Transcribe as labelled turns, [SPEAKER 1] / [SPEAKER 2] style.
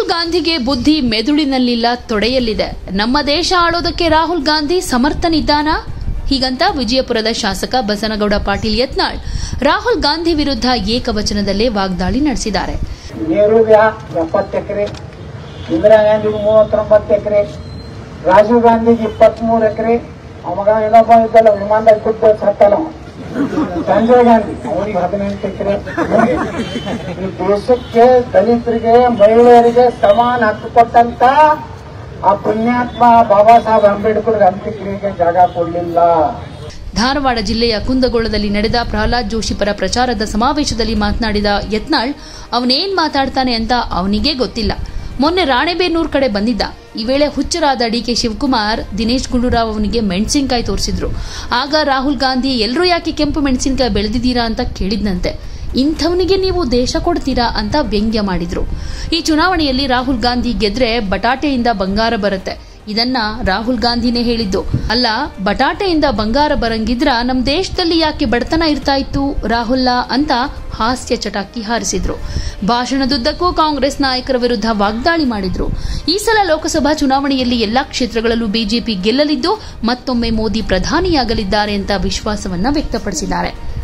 [SPEAKER 1] ಗಾಂಧಿಗೆ ಬುದ್ಧಿ ಮೆದುಳಿನಲ್ಲಿಲ್ಲ, ತೊಡೆಯಲ್ಲಿದೆ. ನಮ್ಮ ದೇಶ ಆಳೋದಕ್ಕೆ ರಾಹುಲ್ ಗಾಂಧಿ ಸಮರ್ಥನಿದ್ದಾನಾ? ಹೀಗಂತ ವಿಜಯಪುರದ ಶಾಸಕ ಬಸನಗೌಡ ಪಾಟೀಲ್ ಯತ್ನಾಳ್ ರಾಹುಲ್ ಗಾಂಧಿ ವಿರುದ್ಧ ಏಕವಚನದಲ್ಲೇ ವಾಗ್ದಾಳಿ ನಡೆಸಿದ್ದಾರೆ.
[SPEAKER 2] ನೆಹರೂಗೆ 70 ಎಕರೆ, ಇಂದಿರಾ ಗಾಂಧಿಗೆ 39 ಎಕರೆ, ರಾಜೀವ್ ಗಾಂಧಿಗೆ 23 ಎಕರೆ, ಅವಾಗ ಇನ್ನೊಬ್ಬ ಇದ್ದಲ್ಲ ವಿಮಾನದಲ್ಲಿ ಕೂತು ಸತ್ತಲ್ಲ ಸಂಜಯ್ ಗಾಂಧಿ ಅವರಿಗೆ 18 ಎಕರೆ. ಈ ದೇಶಕ್ಕೆ ದಲಿತರಿಗೆ ಮಹಿಳೆಯರಿಗೆ ಸಮಾನ ಹಕ್ಕು ಕೊಟ್ಟಂತ ಆ ಪುಣ್ಯಾತ್ಮ ಬಾಬಾ ಸಾಹೇಬ್ ಅಂಬೇಡ್ಕರ್ ಅಂತ್ಯಕ್ರಿಯೆಗೆ ಜಾಗ ಕೊಡಲಿಲ್ಲ.
[SPEAKER 1] ಧಾರವಾಡ ಜಿಲ್ಲೆಯ ಕುಂದಗೋಳದಲ್ಲಿ ನಡೆದ ಪ್ರಹ್ಲಾದ್ ಜೋಶಿ ಪರ ಪ್ರಚಾರದ ಸಮಾವೇಶದಲ್ಲಿ ಮಾತನಾಡಿದ ಯತ್ನಾಳ್, ಅವನೇನ್ ಮಾತಾಡ್ತಾನೆ ಅಂತ ಅವನಿಗೇ ಗೊತ್ತಿಲ್ಲ. ಮೊನ್ನೆ ರಾಣೆಬೇನೂರ್ ಕಡೆ ಬಂದಿದ್ದ. ಈ ವೇಳೆ ಹುಚ್ಚರಾದ ಡಿಕೆ ಶಿವಕುಮಾರ್ ದಿನೇಶ್ ಗುಂಡೂರಾವ್ ಅವನಿಗೆ ಮೆಣಸಿನಕಾಯಿ ತೋರಿಸಿದ್ರು. ಆಗ ರಾಹುಲ್ ಗಾಂಧಿ ಎಲ್ಲರೂ ಯಾಕೆ ಕೆಂಪು ಮೆಣಸಿನಕಾಯಿ ಬೆಳೆದಿದ್ದೀರಾ ಅಂತ ಕೇಳಿದ್ನಂತೆ. ಇಂಥವನಿಗೆ ನೀವು ದೇಶ ಕೊಡ್ತೀರಾ ಅಂತ ವ್ಯಂಗ್ಯ ಮಾಡಿದ್ರು. ಈ ಚುನಾವಣೆಯಲ್ಲಿ ರಾಹುಲ್ ಗಾಂಧಿ ಗೆದ್ರೆ ಬಟಾಟೆಯಿಂದ ಬಂಗಾರ ಬರುತ್ತೆ. ಇದನ್ನ ರಾಹುಲ್ ಗಾಂಧಿನೇ ಹೇಳಿದ್ದು. ಅಲ್ಲ, ಬಟಾಟೆಯಿಂದ ಬಂಗಾರ ಬರಂಗಿದ್ರ ನಮ್ ದೇಶದಲ್ಲಿ ಯಾಕೆ ಬಡತನ ಇರ್ತಾ ಇತ್ತು ರಾಹುಲ್ಲ ಅಂತ ಹಾಸ್ಯ ಚಟಾಕಿ ಹಾರಿಸಿದ್ರು. ಭಾಷಣದುದ್ದಕ್ಕೂ ಕಾಂಗ್ರೆಸ್ ನಾಯಕರ ವಿರುದ್ಧ ವಾಗ್ದಾಳಿ ಮಾಡಿದ್ರು. ಈ ಸಲ ಲೋಕಸಭಾ ಚುನಾವಣೆಯಲ್ಲಿ ಎಲ್ಲಾ ಕ್ಷೇತ್ರಗಳಲ್ಲೂ ಬಿಜೆಪಿ ಗೆಲ್ಲಲಿದ್ದು ಮತ್ತೊಮ್ಮೆ ಮೋದಿ ಪ್ರಧಾನಿಯಾಗಲಿದ್ದಾರೆ ಅಂತ ವಿಶ್ವಾಸವನ್ನ ವ್ಯಕ್ತಪಡಿಸಿದ್ದಾರೆ.